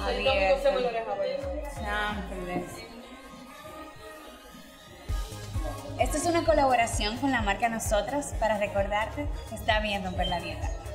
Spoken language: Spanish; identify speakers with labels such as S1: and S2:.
S1: El domingo se me lo
S2: abierto.
S1: dejaba yo.
S2: Samples. Esta es una colaboración con la marca Nosotros para recordarte que está bien romper la dieta.